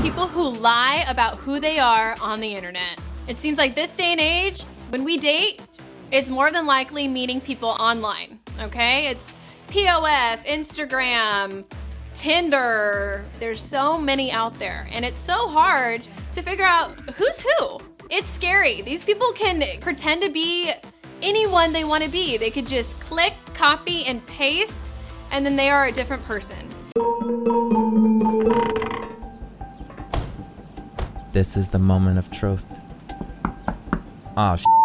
people who lie about who they are on the internet. It seems like this day and age, when we date, it's more than likely meeting people online, okay? It's POF, Instagram, Tinder. There's so many out there, and it's so hard to figure out who's who. It's scary. These people can pretend to be anyone they want to be. They could just click, copy, and paste, and then they are a different person. This is the moment of truth. Oh,